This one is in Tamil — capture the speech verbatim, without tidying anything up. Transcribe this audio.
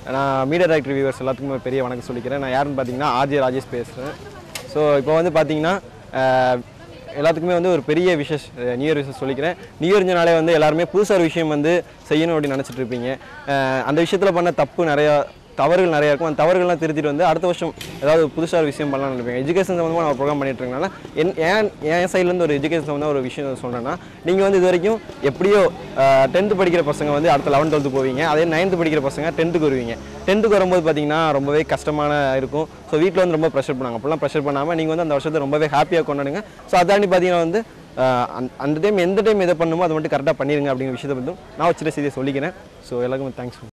நான் மீடியா டைரக்டர் வியூவர்ஸ் எல்லாத்துக்குமே பெரிய வணக்கம் சொல்லிக்கிறேன். நான் யாருன்னு பார்த்தீங்கன்னா ஆர்ஜே ராஜேஷ் பேசுகிறேன். ஸோ இப்போ வந்து பார்த்தீங்கன்னா எல்லாத்துக்குமே வந்து ஒரு பெரிய விஷஸ் நியூ இயர் விஷஸ் சொல்லிக்கிறேன். நியூ இயர்னாலே வந்து எல்லாருமே புதுசாக ஒரு விஷயம் வந்து செய்யணும் அப்படின்னு நினச்சிட்டு இருப்பீங்க. அந்த விஷயத்தில் பண்ண தப்பு நிறையா தவறுகள் நிறையா இருக்கும். அந்த தவறுகள்லாம் திருத்திட்டு வந்து அடுத்த வருஷம் ஏதாவது புதுசாக ஒரு விஷயம் பண்ணலாம்னு நினைப்பீங்க. எஜுகேஷன் சம்மந்தமாக நான் ப்ரோக்ராம் பண்ணிட்டு இருக்கனால என் ஏன் என் சைட்லேருந்து ஒரு எஜுகேஷன் சம்மந்தமாக ஒரு விஷயம் சொல்கிறேன்னா, நீங்கள் வந்து இது வரைக்கும் எப்படியோ டென்த்து படிக்கிற பசங்க வந்து அடுத்த லெவன்த் டுவெல்த்து போவீங்க. அதே நைன்த்து படிக்கிற பசங்க டென்த்துக்கு வருவீங்க. டென்த்துக்கு வரும்போது பார்த்தீங்கன்னா ரொம்பவே கஷ்டமான இருக்கும். ஸோ வீட்டில் வந்து ரொம்ப ப்ரெஷர் பண்ணாங்க. அப்போல்லாம் ப்ரெஷர் பண்ணாமல் நீங்கள் வந்து அந்த வருஷத்தை ரொம்பவே ஹாப்பியாக கொண்டாடுங்க. ஸோ அதாண்டி பார்த்தீங்கன்னா வந்து அந்த டைம் எந்த டைம் எதை பண்ணுமோ அதை மட்டும் கரெக்டாக பண்ணிடுங்க அப்படிங்கிற விஷயத்தை வந்து நான் வச்சுட்டு செய்தியை சொல்லிக்கிறேன். ஸோ எல்லாருக்குமே தேங்க்ஸ்.